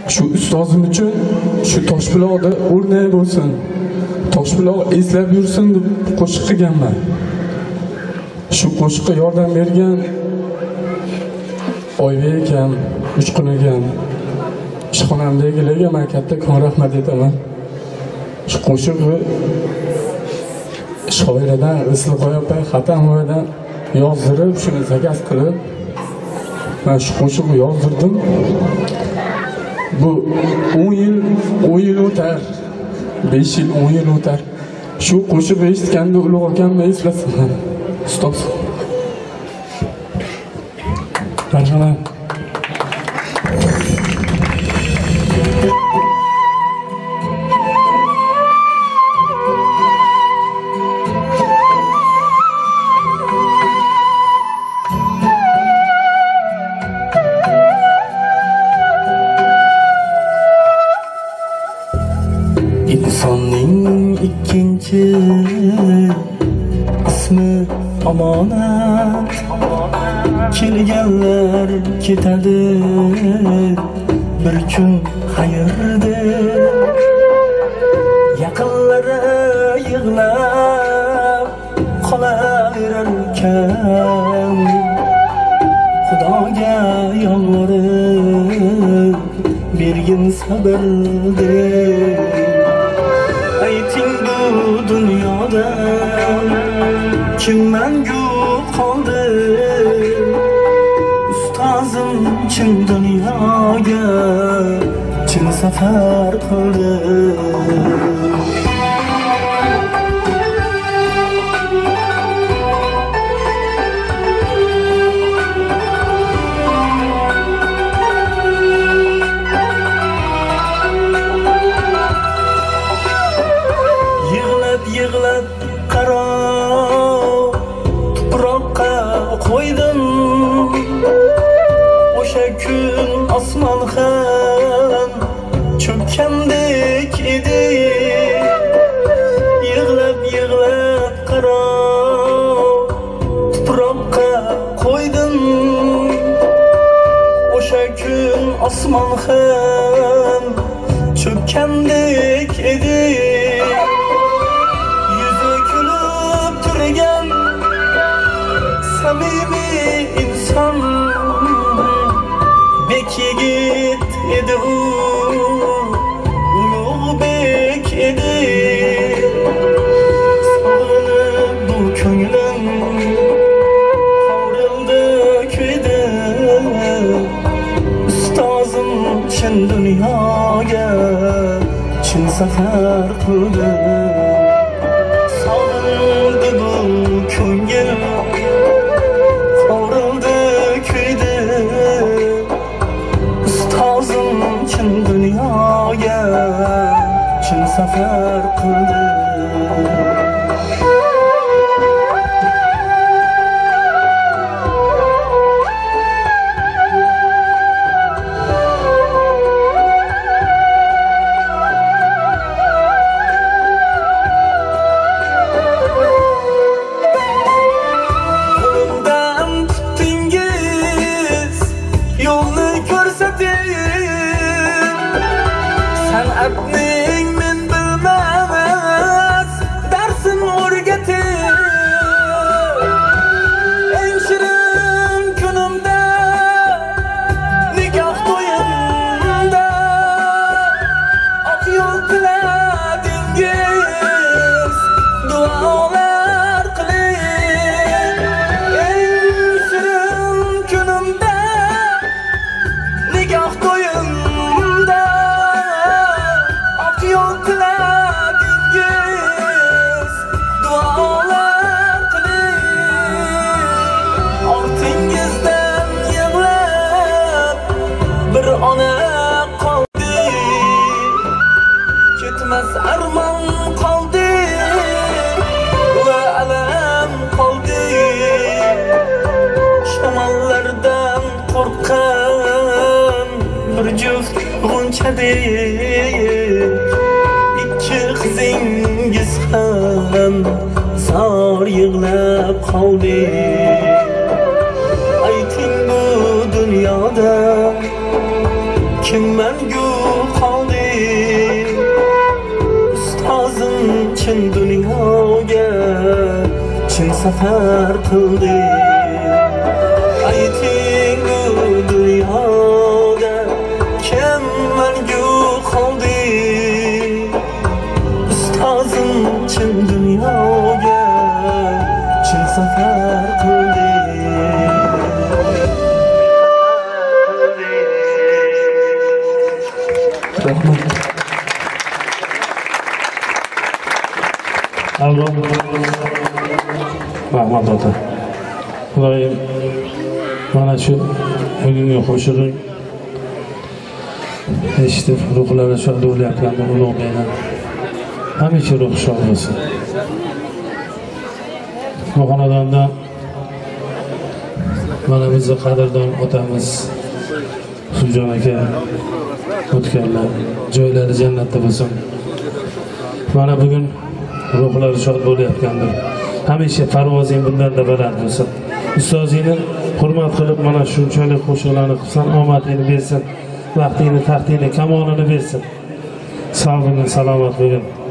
Shu ustozim uchun shu Toshbuloqda o'rnak bo'lsin, Toshbuloq eslab yursin deb qo'shiq qilganman. Shu qo'shiqqa yordam bergan Oybek akam, Uchqun akam, ishxonamdagilarga men kattakon rahmat aytaman. Shu qo'shiqni shoiradan Isliqo'y opa Xatamovadan yozdirib, shuni zakaz qilib, men shu qo'shiqni yozdirdim. Bu 10 yil o'tar, 5 yil, 10 yil o'tar. Shu qo'shiqni eshitganda ulug' akamni eslasaman. Ustoz. Marhamat. İnsanın ikinci ismi omonat. Kelganlar ketadi, bir kun xayrdir. Yaqinlari yig'lab qolaverarkan, Xudoga yolvorib bergin sabrdir. Ayting bu dunyoda kim mangu qoldi? Ustozim chin dunyoga chin safar qildi. Yig'lab qaro tuproqqa qo'ydim. O'sha kun osmon ham cho'kkandek edi. Yig'lab qaro tuproqqa qo'ydim. O'sha kun osmon ham cho'kkandek edi. Samimiy inson bek yigit edi u, ulug' bek edi. Sog'inib bu ko'nglim hovrildi, kuydi. Ustozim chin dunyoga chin safar qildi. Sog'indi bu ko'ngil dunyoga chin safar qildi. Qo'limdan tutdingiz, yo'lni ko'rsating. San'atning men bilmas darsin o'rgating. Eng shirin kunimda, nikoh to'yimda oq yo'l tiladingiz, duolar qiling. Eng shirin kunimda, nikoh to'yimda yo'l tiladingiz, duolar qiling. Ortingizdan yig'lab bir ona qoldi, ketmas armon qoldi va alam qoldi. Shamollardan qo'rqqan bir juft g'unchadek, ikki qizingiz ham zor yig'lab qoldi. Ayting bu dunyoda kim mangu safar qildi. Ayting bu dunyoda kim mangu qoldi? Ustozim chin dunyoga chin safar qildi. Rahmat. Avrom Rahmat ota. Xudoyim mana shu bugungi qo'shig'ing eshitib ruhlari shod bo'layotganda ulug' bayram hamisha ruh shod bo'lsin. Bu xonadonda mana bizni qadrdon otamiz Suljon aka o'tganlar joylari jannatda bo'lsin. Mana bugun ruhlari shod bo'layotgandir. Hamisha parvozing bundan-da baland bo'lsin. Ustozingni hurmat qilib mana shunchalik qo'shiqlarni qilsan, omadingni bersin, vaqtingni, taxtingni, kamolini bersin. Sog' bo'lin, salomat bo'lin.